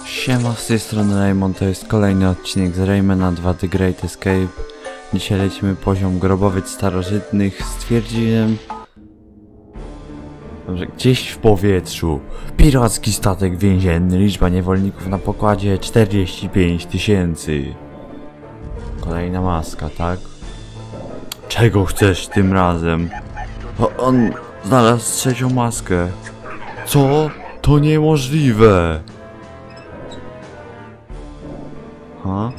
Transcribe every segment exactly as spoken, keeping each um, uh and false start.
Siema, z tej strony Raymond, to jest kolejny odcinek z Raymana dwa The Great Escape. Dzisiaj lecimy poziom grobowiec starożytnych. Stwierdziłem... Dobrze, gdzieś w powietrzu. Piracki statek więzienny, liczba niewolników na pokładzie czterdzieści pięć tysięcy. Kolejna maska, tak? Czego chcesz tym razem? O, on znalazł trzecią maskę. Co? To niemożliwe! Ha?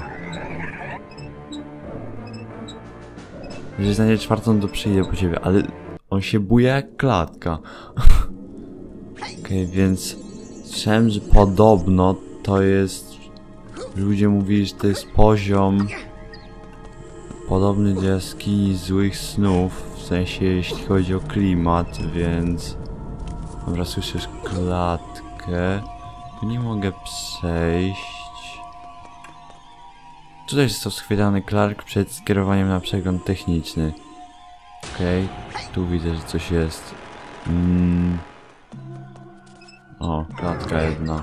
Jeżeli znajdzie czwartą, to przyjdę po ciebie, ale on się buja jak klatka. Okej, okay, więc słyszałem, że podobno to jest... Ludzie mówili, że to jest poziom podobny do jaskini złych snów, w sensie jeśli chodzi o klimat, więc... Dobra, słyszysz klatkę. Tu nie mogę przejść. Tutaj został schwytany Clark przed skierowaniem na przegląd techniczny. Okej, okay. Tu widzę, że coś jest. Mm. O, klatka jedna.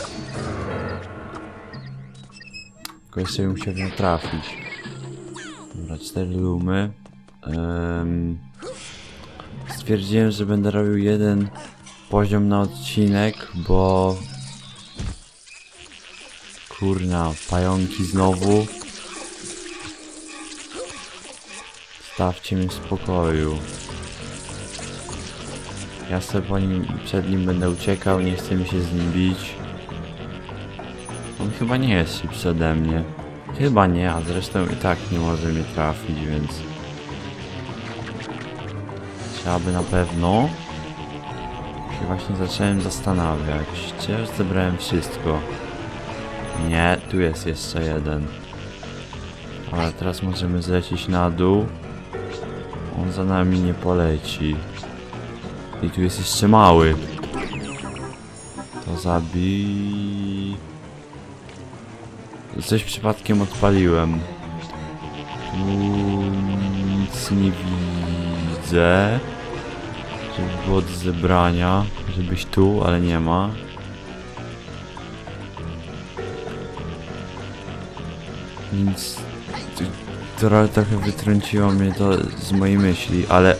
Tylko jeszcze bym musiał ją trafić. Dobra, cztery lumy. Um. Stwierdziłem, że będę robił jeden poziom na odcinek, bo... Kurna, pająki znowu. Stawcie mnie w spokoju. Ja sobie po nim, przed nim będę uciekał, nie chcę mi się z nim bić. On chyba nie jest szybszy ode mnie. Chyba nie, a zresztą i tak nie może mnie trafić, więc... Trzeba by na pewno... Się właśnie zacząłem zastanawiać. Czy ja już zebrałem wszystko? Nie, tu jest jeszcze jeden. Ale teraz możemy zlecieć na dół. On za nami nie poleci. I tu jest jeszcze mały. To zabij... Coś przypadkiem odpaliłem. Tu nic nie widzę. Żeby było do zebrania. Żebyś tu, ale nie ma. Więc trochę, trochę wytrąciło mnie to z mojej myśli, ale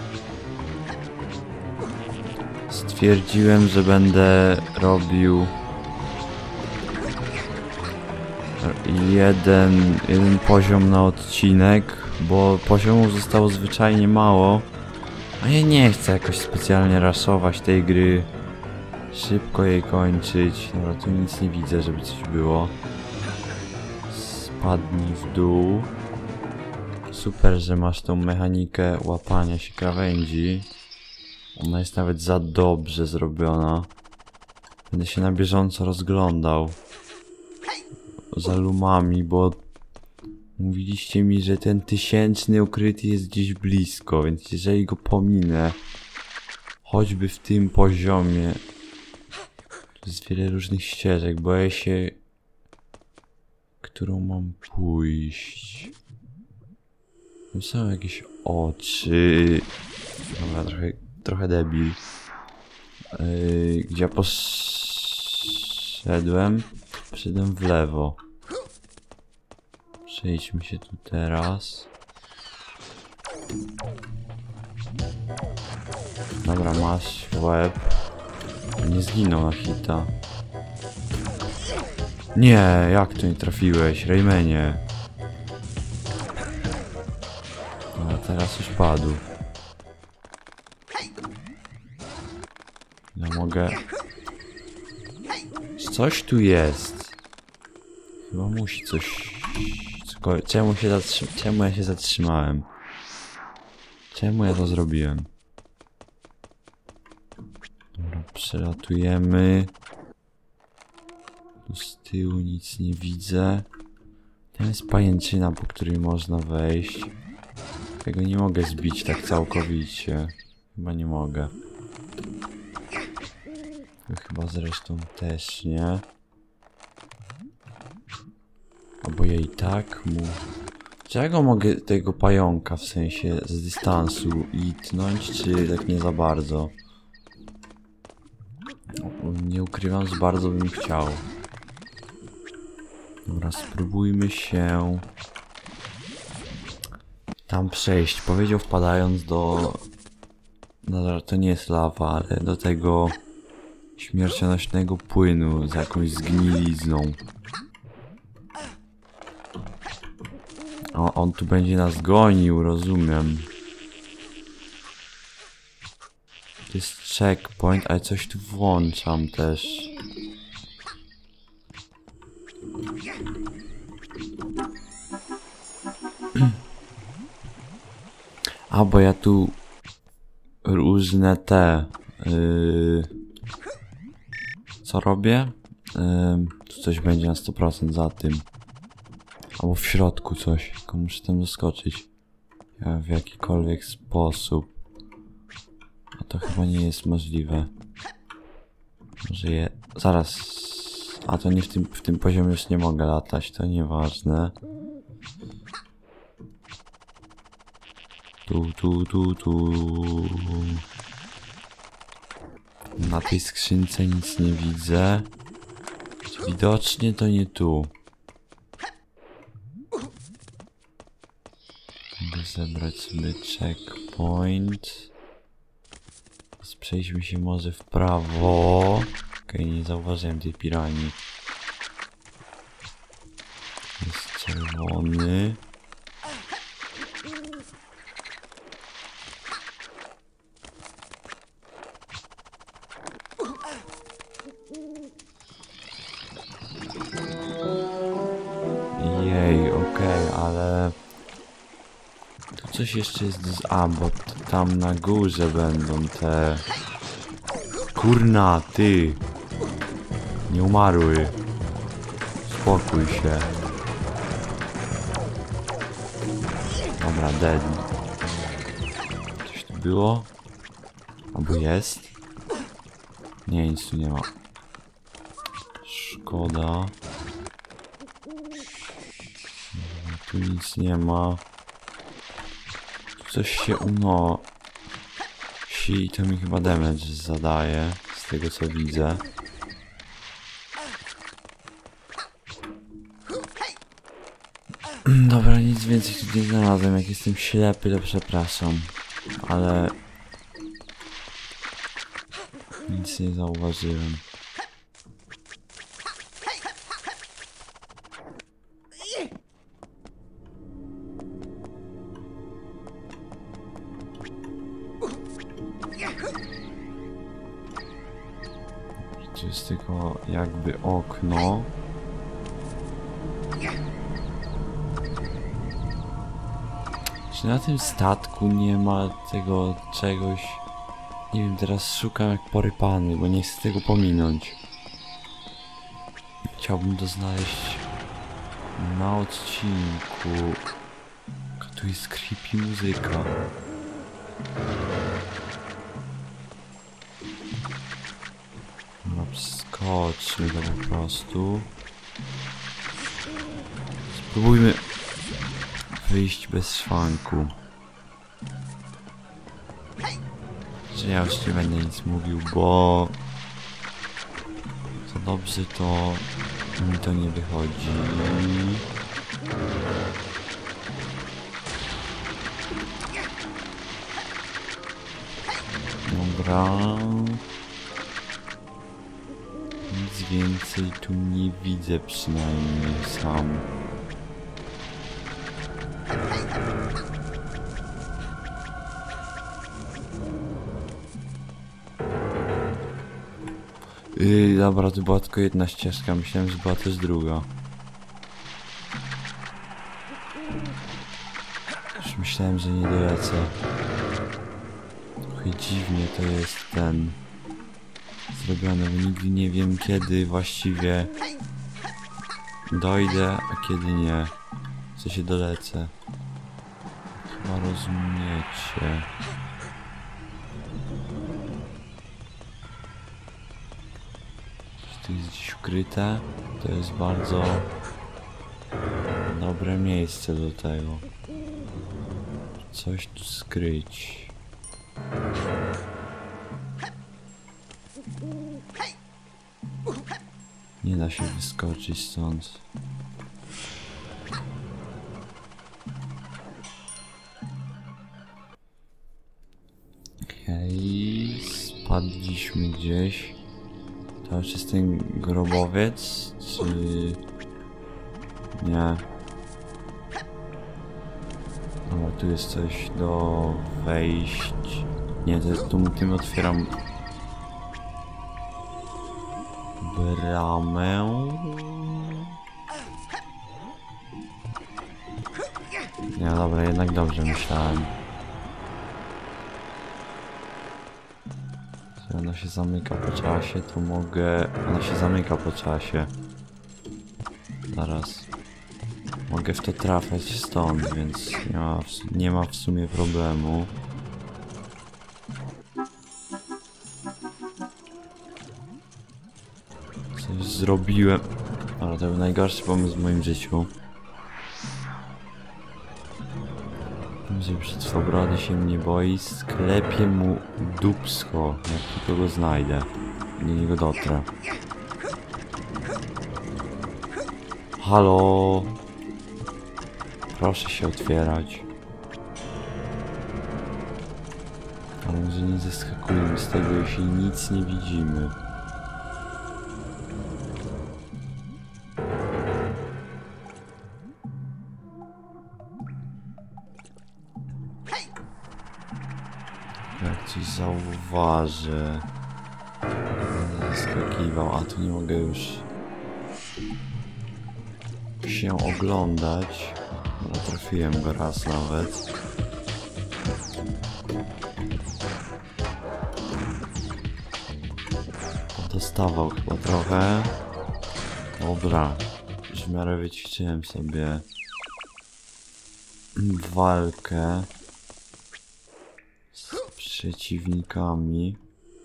stwierdziłem, że będę robił jeden, jeden poziom na odcinek, bo poziomów zostało zwyczajnie mało, a ja nie chcę jakoś specjalnie raszować tej gry, szybko jej kończyć. Dobra, tu nic nie widzę, żeby coś było. Padnij w dół. Super, że masz tą mechanikę łapania się krawędzi. Ona jest nawet za dobrze zrobiona. Będę się na bieżąco rozglądał za lumami, bo mówiliście mi, że ten tysięczny ukryty jest gdzieś blisko, więc jeżeli go pominę, choćby w tym poziomie, to jest wiele różnych ścieżek, boję się, którą mam pójść. Tam są jakieś oczy. Dobra, trochę, trochę debil. Yy, gdzie ja poszedłem? Poszedłem w lewo. Przejdźmy się tu teraz. Dobra, masz w łeb. Nie zginął na hita. Nie, jak to nie trafiłeś, Raymanie? A teraz już padł. Ja mogę... Coś tu jest. Chyba musi coś... Czemu się zatrzy... Czemu ja się zatrzymałem? Czemu ja to zrobiłem? Dobra, przelatujemy. Tu z tyłu nic nie widzę. Tam jest pajęczyna, po której można wejść. Tego nie mogę zbić tak całkowicie. Chyba nie mogę. Chyba zresztą też nie. Albo ja i tak mu... Czego mogę tego pająka, w sensie z dystansu itnąć, czy tak nie za bardzo? Nie ukrywam, że bardzo bym chciał. Dobra, spróbujmy się tam przejść. Powiedział wpadając do... No to nie jest lawa, ale do tego śmiercionośnego płynu z jakąś zgnilizną. O, on tu będzie nas gonił, rozumiem. To jest checkpoint, ale coś tu włączam też. A, bo ja tu różne te... Yy, co robię? Yy, tu coś będzie na sto procent za tym. Albo w środku coś, tylko muszę tam doskoczyć. Ja w jakikolwiek sposób. A to chyba nie jest możliwe. Może je... Zaraz... A to nie w tym, w tym poziomie już nie mogę latać, to nieważne. Tu, tu, tu, tu. Na tej skrzynce nic nie widzę. Widocznie to nie tu. Mogę zebrać sobie checkpoint. Przejdźmy się może w prawo. Okej, nie zauważyłem tej piranii. Jest czerwony. Jej, okej, ale... Tu coś jeszcze jest z... A, bo tam na górze będą te... Kurna, ty! Nie umarły. Spokój się. Dobra, dead. Coś tu było? Albo jest? Nie, nic tu nie ma. Szkoda. Tu nic nie ma. Tu coś się uno... I to mi chyba damage zadaje, z tego co widzę. Dobra, nic więcej tu nie znalazłem. Jak jestem ślepy, to przepraszam. Ale... nic nie zauważyłem. Tu jest tylko jakby okno. Czy na tym statku nie ma tego czegoś? Nie wiem, teraz szukam jak porypany, bo nie chcę tego pominąć. Chciałbym to znaleźć na odcinku. Jaka tu jest creepy muzyka. No, skoczmy to po prostu. Spróbujmy wyjść bez szwanku. Że ja już nie będę nic mówił, bo za dobrze to mi to nie wychodzi. Dobra. Nic więcej tu nie widzę, przynajmniej sam. Yy, dobra, to była tylko jedna ścieżka, myślałem, że była też druga. Już myślałem, że nie dolecę. Trochę dziwnie to jest ten... zrobione, bo nigdy nie wiem, kiedy właściwie dojdę, a kiedy nie. Co się dolecę. Chyba rozumiecie. Czy to jest gdzieś ukryte? To jest bardzo dobre miejsce do tego. Coś tu skryć. Nie da się wyskoczyć stąd. wpadliśmy gdzieś. To już jest ten grobowiec, czy... Nie. Dobra, tu jest coś do wejść. Nie, to jest tu, tym otwieram bramę. Nie, dobra, jednak dobrze myślałem. Jeśli ona się zamyka po czasie, to mogę... Ona się zamyka po czasie. Zaraz. Mogę w to trafiać stąd, więc nie ma w, nie ma w sumie problemu. Coś zrobiłem. Ale to był najgorszy pomysł w moim życiu. Że przetwobrody się mnie boi, sklepię mu dupsko, jak tylko go znajdę. Do niego dotrę. Halo? Proszę się otwierać. Ale może nie zeskakujemy z tego, jeśli nic nie widzimy. Jak coś zauważy, będę zaskakiwał, a tu nie mogę już się oglądać. No, trafiłem go raz nawet. Dostawał chyba trochę. Dobra, już w miarę wyćwiczyłem sobie walkę z przeciwnikami.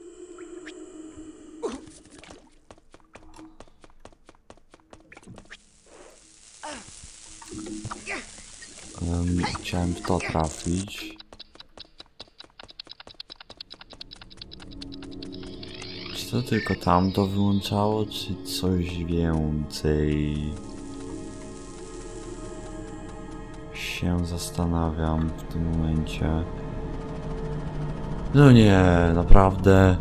Um, chciałem w to trafić. Czy to tylko tamto wyłączało, czy coś więcej? Się zastanawiam w tym momencie. No nie, naprawdę.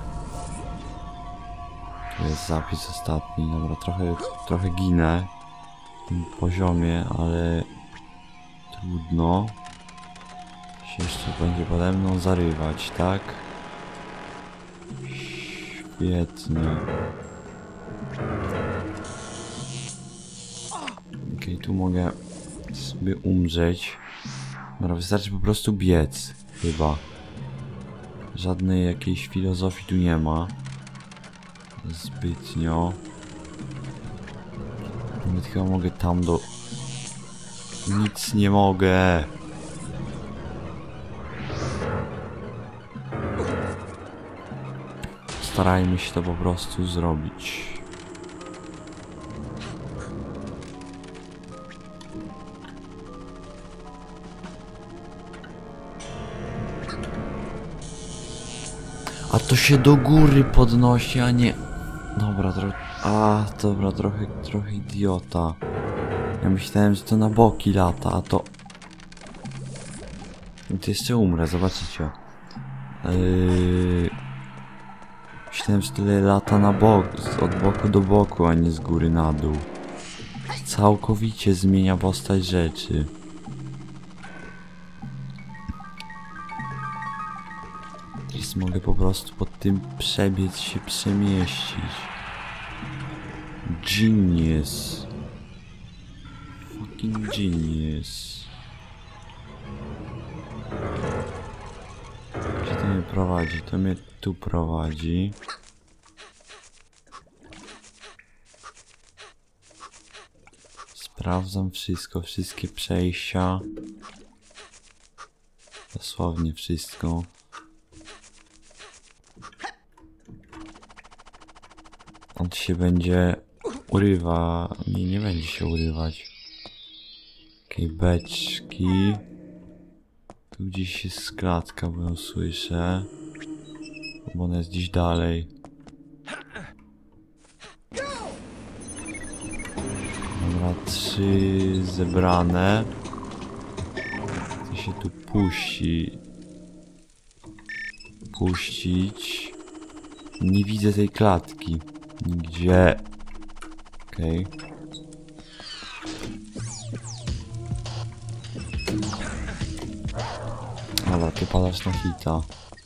Tu jest zapis ostatni. Dobra, trochę, trochę ginę w tym poziomie, ale trudno. Się jeszcze będzie pode mną zarywać, tak? Świetnie. Okej, okay, tu mogę sobie umrzeć. Dobra, wystarczy po prostu biec, chyba. Żadnej jakiejś filozofii tu nie ma. Zbytnio. Nawet chyba mogę tam do... Nic nie mogę. Starajmy się to po prostu zrobić. A to się do góry podnosi, a nie... Dobra, trochę... A, dobra, trochę, trochę idiota. Ja myślałem, że to na boki lata, a to... I to jeszcze umrę, zobaczycie. Yy... Myślałem, że tyle lata na bok, od boku do boku, a nie z góry na dół. Całkowicie zmienia postać rzeczy. Teraz mogę po prostu pod tym przebiec się przemieścić. Genius. Fucking genius. Gdzie to mnie prowadzi? To mnie tu prowadzi. Sprawdzam wszystko, wszystkie przejścia. Dosłownie wszystko. On się będzie urywa. Nie, nie będzie się urywać. Okej, okay, beczki. Tu gdzieś jest klatka, bo ją słyszę. Bo ona jest gdzieś dalej. Dobra, trzy zebrane. Co się tu puści? Puścić. Nie widzę tej klatki. Nigdzie. Okej. Okay. Dobra, ty padasz na hita.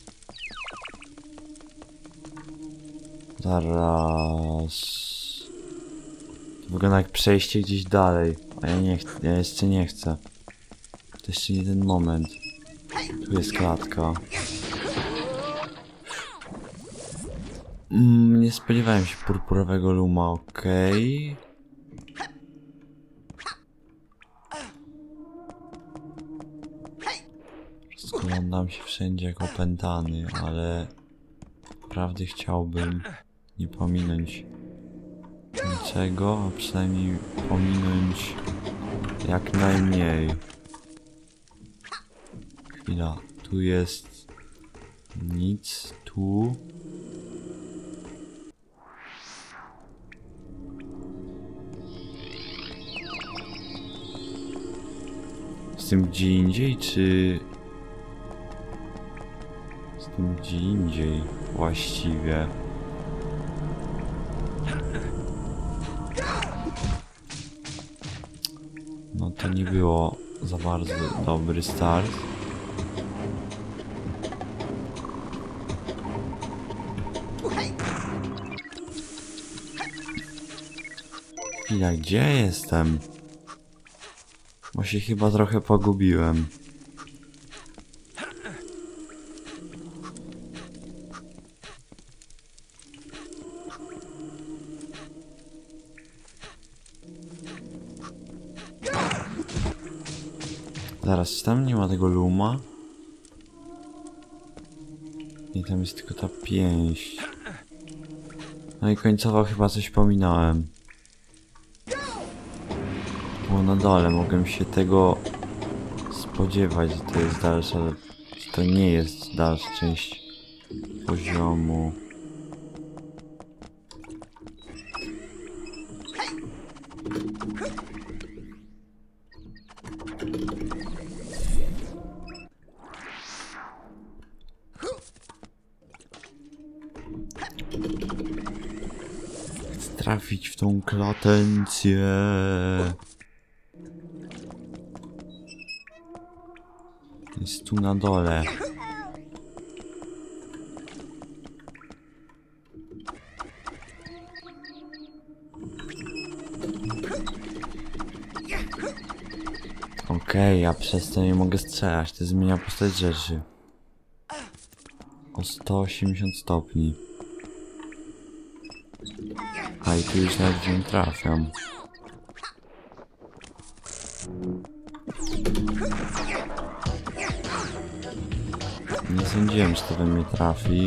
Zaraz. To wygląda jak przejście gdzieś dalej. A ja nie chcę, ja jeszcze nie chcę. To jeszcze nie ten moment. Tu jest klatka. Mm, nie spodziewałem się purpurowego luma, okej. Rozglądam się wszędzie jak opętany, ale naprawdę chciałbym nie pominąć niczego, a przynajmniej pominąć jak najmniej. Chwila, tu jest nic, tu. Z tym gdzie indziej, czy... Z tym gdzie indziej właściwie. No to nie było za bardzo dobry start. Chwila, gdzie jestem? Bo się chyba trochę pogubiłem. Zaraz, tam nie ma tego luma. I tam jest tylko ta pięść. No i końcowo chyba coś pominąłem. Było na dole, mogłem się tego spodziewać, że to jest dalsza, że to nie jest dalsza część poziomu. Chcę trafić w tą klatencję. Jest tu na dole. Okej, okay, ja przez to nie mogę strzelać, to zmienia postać rzeczy. O sto osiemdziesiąt stopni. A i tu już nawet nie trafiam. Nie sądziłem, że to we mnie trafi.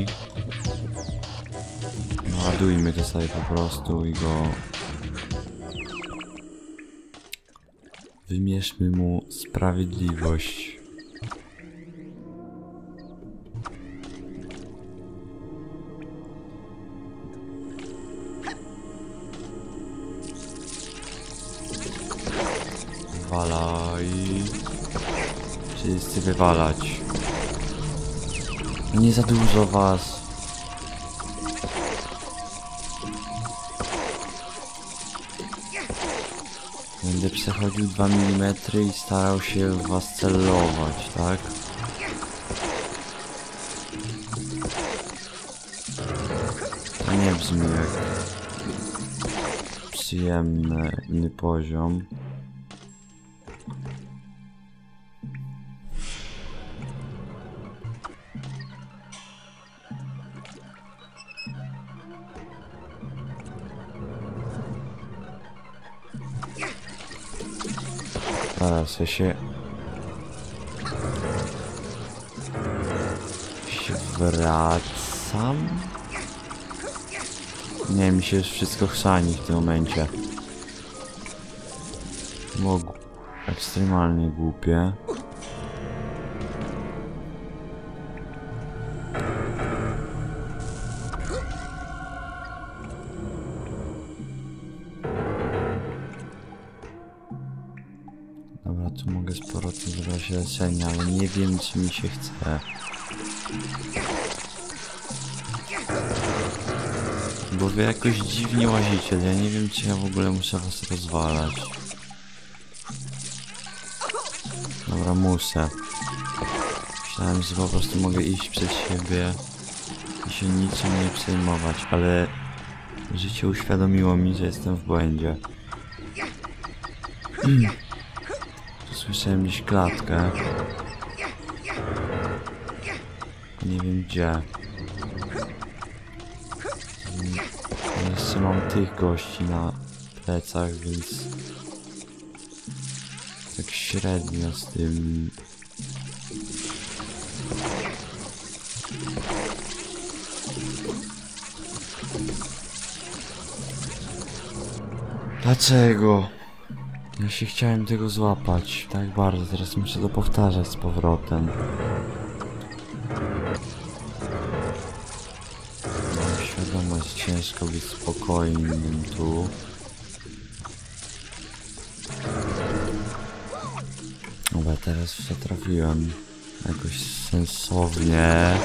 Ładujmy to sobie po prostu i go... Wymierzmy mu sprawiedliwość. Wywalaj. Wszyscy wywalać. Nie za dużo was. Będę przechodził dwa milimetry i starał się w was celować, tak? To nie brzmi jak przyjemny poziom. Zaraz ja się... się wracam? Nie, mi się już wszystko chrzani w tym momencie. Było ekstremalnie głupie. Dobra, tu mogę z powrotem zabrać leczenie, ale nie wiem, czy mi się chce. Bo wy jakoś dziwnie łazicie, ja nie wiem, czy ja w ogóle muszę was rozwalać. Dobra, muszę. Myślałem, że po prostu mogę iść przed siebie i się niczym nie przejmować, ale życie uświadomiło mi, że jestem w błędzie. Tu słyszałem gdzieś klatkę. Nie wiem gdzie. Jeszcze mam tych gości na plecach, więc tak średnio z tym. Dlaczego? Ja się chciałem tego złapać tak bardzo, teraz muszę to powtarzać z powrotem. Mam świadomość, że ciężko być spokojnym tu. Dobra, teraz w to trafiłem jakoś sensownie.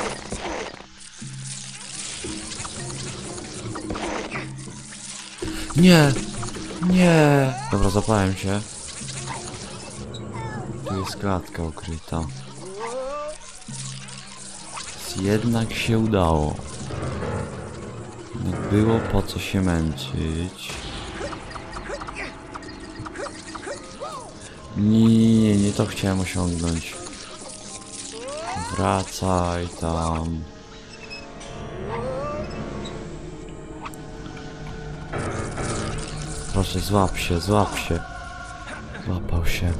Nie! Nie! Dobra, zapałem się. Tu jest klatka ukryta. Jednak się udało. Nie było po co się męczyć. Nie, nie, nie to chciałem osiągnąć. Wracaj tam. Proszę, złap się, złap się. Złapał się.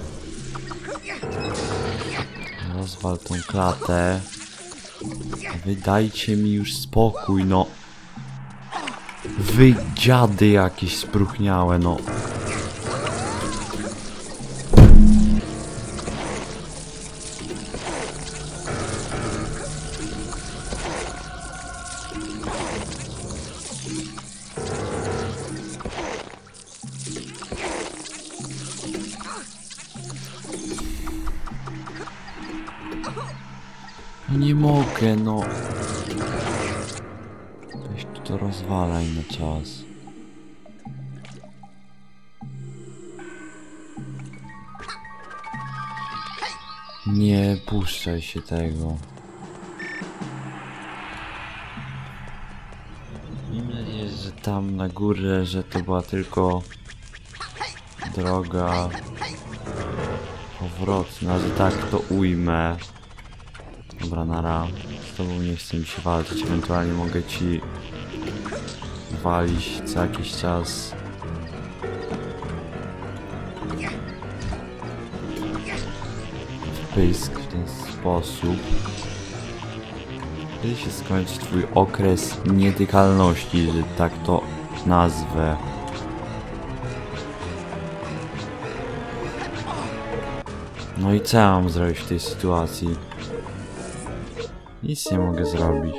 Rozwal tą klatę. Wy dajcie mi już spokój, no. Wy dziady jakieś spróchniałe, no. Nie mogę, no. Weź tu to rozwalaj na czas. Nie puszczaj się tego. Mam nadzieję, że tam na górze, że to była tylko droga powrotna, że tak to ujmę. Dobra, nara. Z tobą nie chcę mi się walczyć, ewentualnie mogę ci walić co jakiś czas. W pysk w ten sposób. Kiedy się skończy twój okres nietykalności, że tak to nazwę. No i co ja mam zrobić w tej sytuacji? Nic nie mogę zrobić.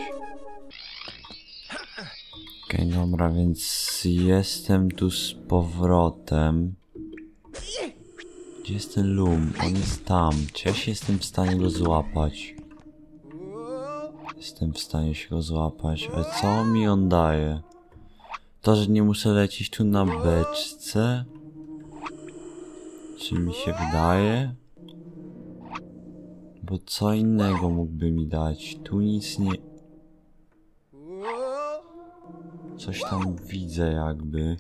Okej, okay, dobra, więc jestem tu z powrotem. Gdzie jest ten Lum? On jest tam. Czy ja się jestem w stanie go złapać? Jestem w stanie się go złapać. Ale co mi on daje? To, że nie muszę lecieć tu na beczce? Czy mi się wydaje? Bo co innego mógłby mi dać? Tu nic nie... Coś tam widzę jakby.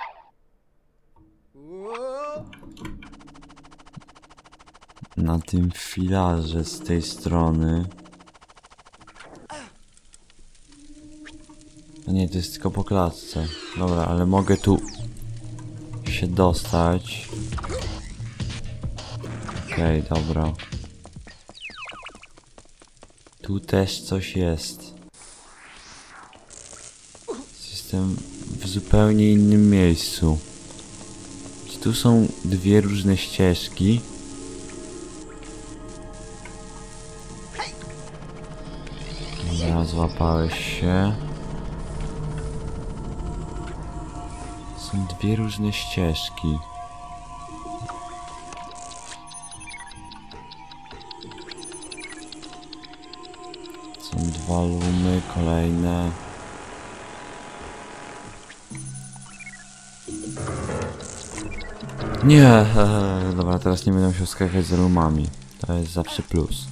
Na tym filarze z tej strony. No nie, to jest tylko po klatce. Dobra, ale mogę tu się dostać. Okej, okay, dobra. Tu też coś jest. Jestem w zupełnie innym miejscu. Czy tu są dwie różne ścieżki? Dobra, złapałeś się. Są dwie różne ścieżki. Są dwa lumy, kolejne. Nie, e, dobra, teraz nie będę musiał skakać z rumami. To jest zawsze plus.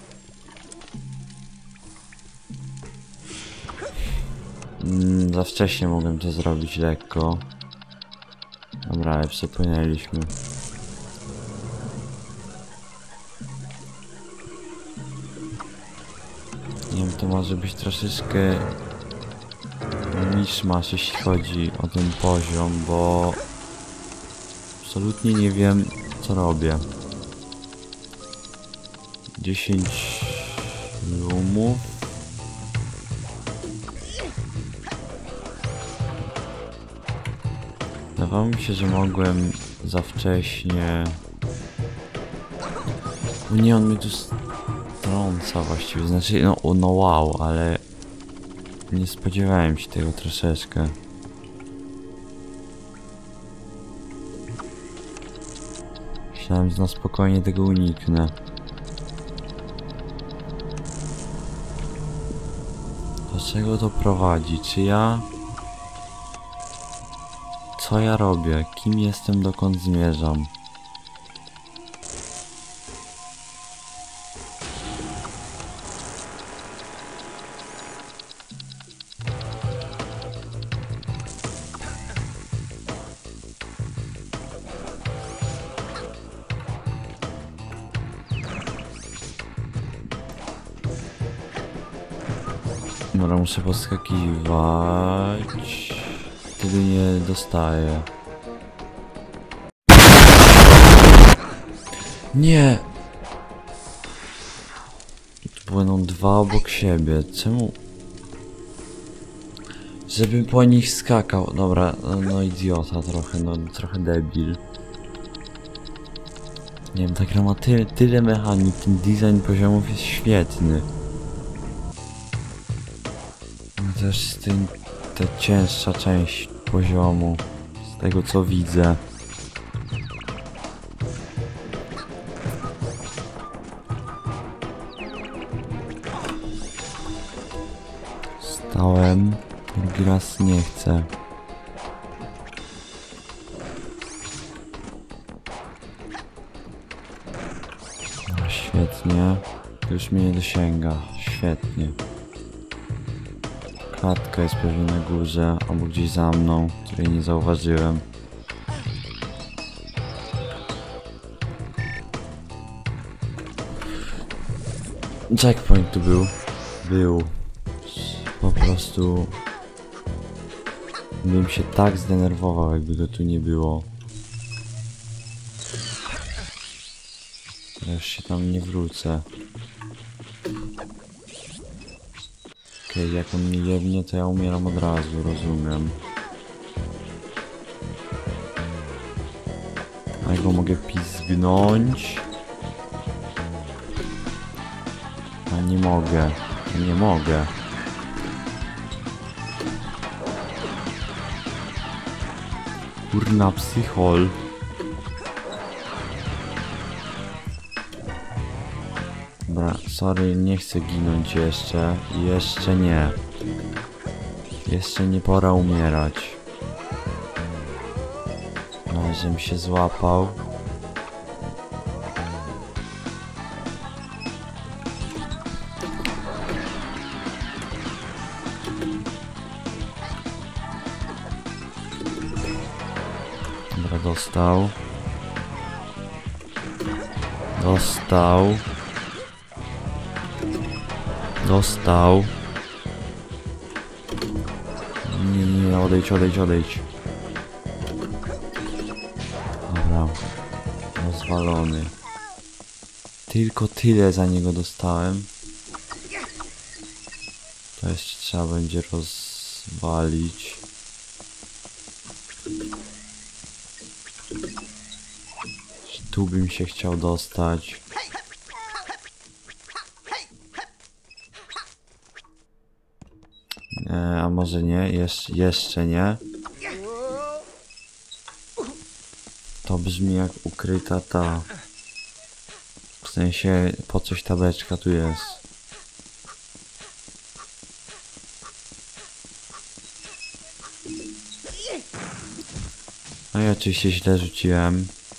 Mm, za wcześnie mogłem to zrobić lekko. Dobra, ale przepłynęliśmy. Nie wiem, to może być troszeczkę miszmasz, jeśli chodzi o ten poziom, bo absolutnie nie wiem, co robię. dziesięć lumów. Wydawało mi się, że mogłem za wcześnie... O nie, on mnie tu strąca właściwie, znaczy, no, no wow, ale nie spodziewałem się tego troszeczkę. Myślałem, że na spokojnie tego uniknę. Do czego to prowadzi? Czy ja... Co ja robię? Kim jestem? Dokąd zmierzam? Dobra, muszę podskakiwać. Wtedy nie dostaję. Nie! Tu płyną dwa obok siebie. Czemu? Żebym po nich skakał. Dobra, no idiota trochę, no trochę debil. Nie wiem, ta gra ma tyle, tyle mechanik, ten design poziomów jest świetny. Też z tym, ta cięższa część poziomu, z tego co widzę. Stałem, drugi raz nie chcę. No, świetnie, już mnie nie dosięga, świetnie. Klatka jest pewnie na górze, albo gdzieś za mną, której nie zauważyłem. Checkpoint tu był. Był. Po prostu... Bym się tak zdenerwował, jakby go tu nie było. Ja już się tam nie wrócę. Okej, okay, jak on mnie jebnie, to ja umieram od razu, rozumiem. A jak go mogę pizgnąć? A nie mogę, nie mogę. Kurna psychol. Dobra, sorry, nie chcę ginąć jeszcze. Jeszcze nie. Jeszcze nie pora umierać. No, żebym się złapał. Dobra, dostał. Dostał. Dostał. Nie, nie, nie, odejdź, odejdź, odejdź. Dobra. Rozwalony. Tylko tyle za niego dostałem. To jeszcze trzeba będzie rozwalić. Tu bym się chciał dostać. E, a może nie? Jesz jeszcze nie. To brzmi jak ukryta ta... W sensie, po coś ta beczka tu jest. No i oczywiście źle rzuciłem.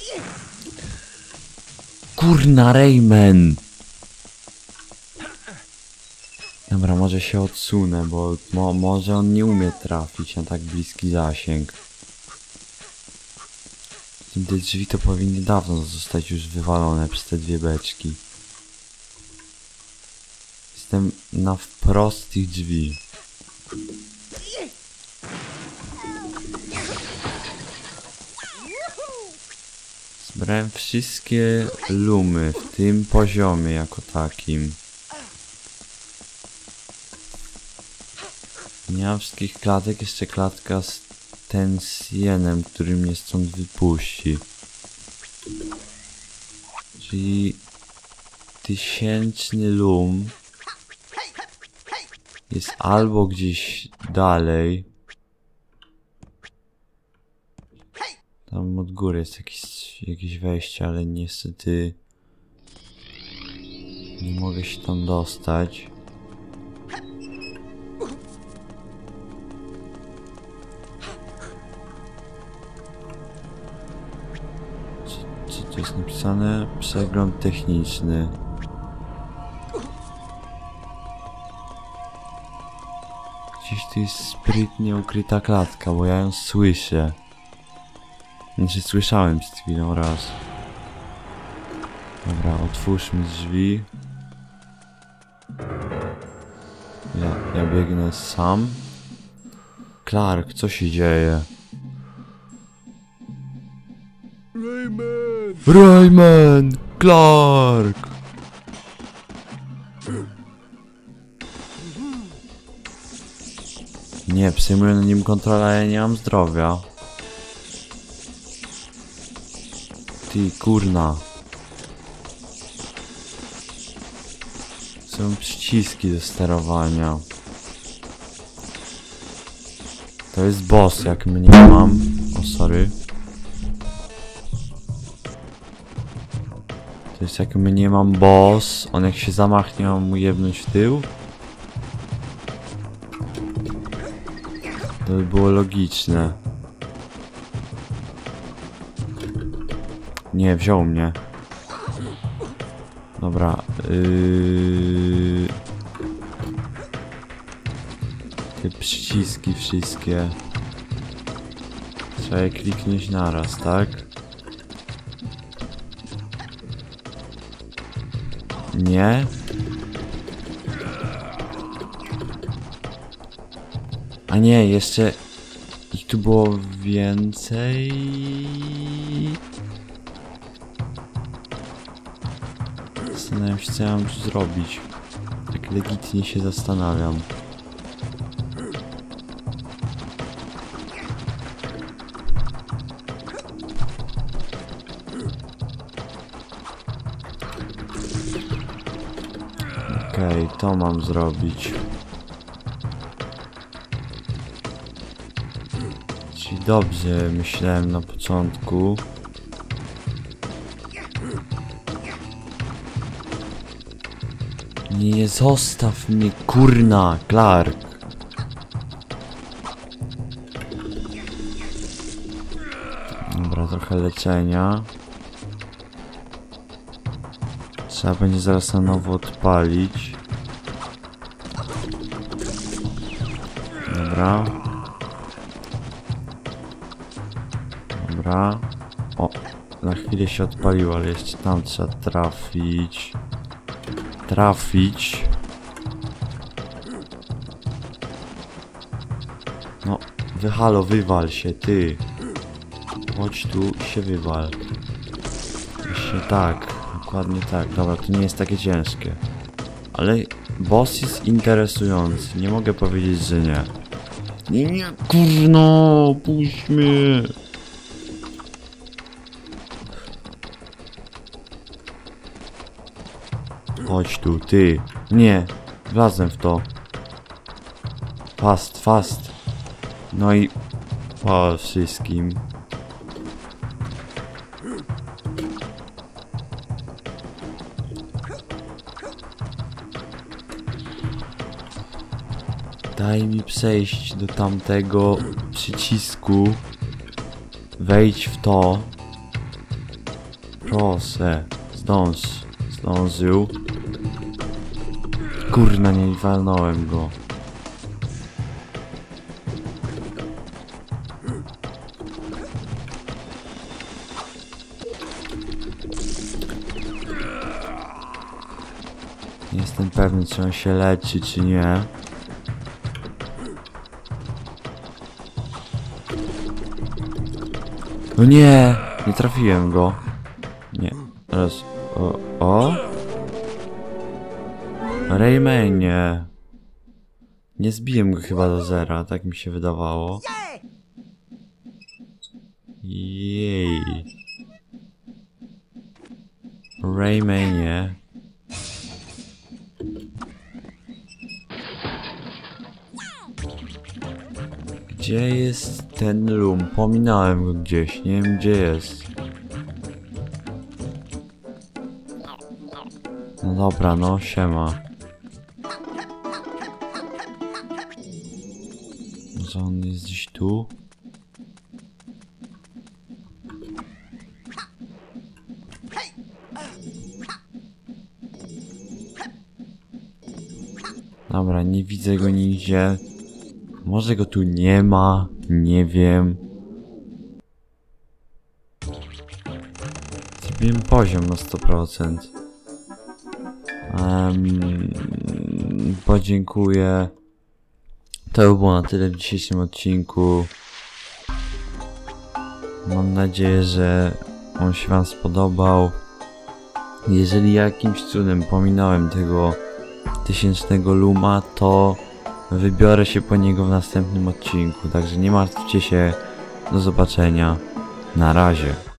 Kurna, Rayman! Dobra, może się odsunę, bo mo może on nie umie trafić na tak bliski zasięg. Te drzwi to powinny dawno zostać już wywalone przez te dwie beczki. Jestem na wprost tych drzwi. Zbrałem wszystkie lumy w tym poziomie jako takim. Nie mam wszystkich klatek, jeszcze klatka z Tensienem, który mnie stąd wypuści. Czyli tysięczny lum jest albo gdzieś dalej. Tam od góry jest jakieś, jakieś wejście, ale niestety nie mogę się tam dostać. Co, co tu jest napisane? Przegląd techniczny. Gdzieś tu jest sprytnie ukryta klatka, bo ja ją słyszę. Znaczy słyszałem przed chwilą raz. Dobra, otwórzmy drzwi. Ja, ja biegnę sam. Clark, co się dzieje? Rayman! Rayman! Clark! Nie, przejmuję na nim kontrolę, a ja nie mam zdrowia. Ty, kurna. Są przyciski do sterowania. To jest boss, jak mnie mam. O, sorry. To jest jak mnie mam boss. On jak się zamachnie, mam mu jebnąć w tył. To by było logiczne. Nie, wziął mnie. Dobra. Yy... Te przyciski wszystkie. Trzeba je kliknąć naraz, tak? Nie? A nie, jeszcze... Ich tu było więcej... Zastanawiam się, co ja mam tu zrobić. Tak legitnie się zastanawiam. Okej, okay, to mam zrobić. Czyli dobrze myślałem na początku. Nie zostaw mnie, kurna, Clark. Dobra, trochę leczenia. Trzeba będzie zaraz na nowo odpalić. Dobra. Dobra. O, na chwilę się odpaliło, ale jeszcze tam trzeba trafić. Trafić. No, wyhalo, wywal się, ty. Chodź tu i się wywal. Właśnie tak, dokładnie tak. Dobra, to nie jest takie ciężkie. Ale boss jest interesujący, nie mogę powiedzieć, że nie. Nie, nie, kurno, puść mnie. Chodź tu, ty. Nie, wlazłem w to. Fast, fast. No i po wszystkim. Daj mi przejść do tamtego przycisku. Wejdź w to. proszę. Zdąż. Zdążył. Kurna, nie walnąłem go. Nie jestem pewny, czy on się leczy, czy nie. No nie! Nie trafiłem go. Nie. Raz. O. O? Raymanie. Nie zbiłem go chyba do zera, tak mi się wydawało. Jej. Raymanie. Gdzie jest ten room? Pominąłem go gdzieś, nie wiem gdzie jest. No dobra, no siema. Może on jest gdzieś tu? Dobra, nie widzę go nigdzie. Może go tu nie ma, nie wiem. Zrobiłem poziom na sto procent. Um, podziękuję. To by było na tyle w dzisiejszym odcinku. Mam nadzieję, że on się wam spodobał. Jeżeli jakimś cudem pominąłem tego tysięcznego luma, to wybiorę się po niego w następnym odcinku. Także nie martwcie się. Do zobaczenia. Na razie.